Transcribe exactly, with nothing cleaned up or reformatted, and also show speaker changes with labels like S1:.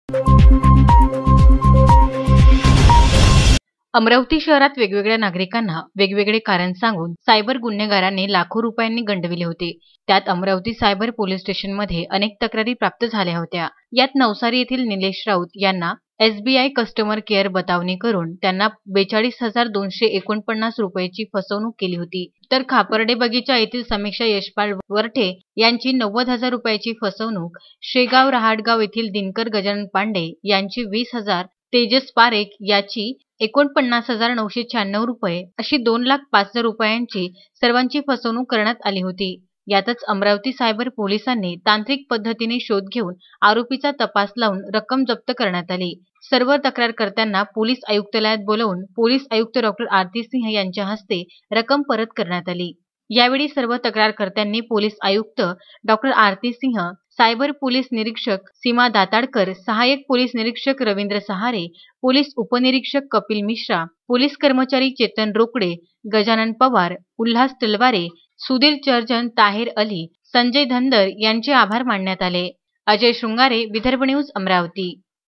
S1: अमरावती शहरात वेगवेगळ्या नागरिकांना वेगवेगळे कारण सांगून सायबर गुन्हेगारांनी लाखो रुपयांनी गंडविले होते। त्यात अमरावती सायबर पोलीस स्टेशनमध्ये अनेक तक्रारी प्राप्त झाल्या होत्या। यात नवसारी येथील निलेश राऊत यांना एसबीआय कस्टमर केअर बतावणी करून त्यांना बेचाळीस हजार दोनशे एकोणपन्नास रुपयाची फसवणूक केली होती। तर खापर्डे बगीचा येथील समीक्षा यशपाल वरठे यांची नव्वद हजार रुपयाची फसवणूक, शेगाव रहाटगाव येथील दिनकर गजानन पांडे यांची वीस हजार, तेजस पारेख याची एकोणपन्नास हजार नऊशे शहाण्णव रुपये अशी दोन लाख पाच हजार रुपयांची सर्वांची फसवणूक करण्यात आली होती। यातच अमरावती सायबर पोलिसांनी तांत्रिक पद्धतीने शोध घेऊन आरोपीचा तपास लावून रक्कम जप्त करण्यात आली। सर्व तक्रारकर्त्यांना पोलीस आयुक्तालयात बोलावून पोलीस आयुक्त डॉक्टर आरती सिंह यांच्या हस्ते रक्कम परत करण्यात आली। यावेळी सर्व तक्रारकर्त्यांनी पोलीस आयुक्त doctor Aarti Singh, cyber police निरीक्षक सीमा दाताडकर, सहाय्यक पोलीस निरीक्षक रवींद्र सहारे, पोलीस उपनिरीक्षक कपिल मिश्रा, पोलीस कर्मचारी चेतन रोकडे, गजानन पवार, उल्हास तलवारे, सुधीर चर्जन, ताहेर अली, संजय धनगर यांचे आभार मानण्यात आले। अजय शृंगारे, विदर्भ न्यूज, अमरावती।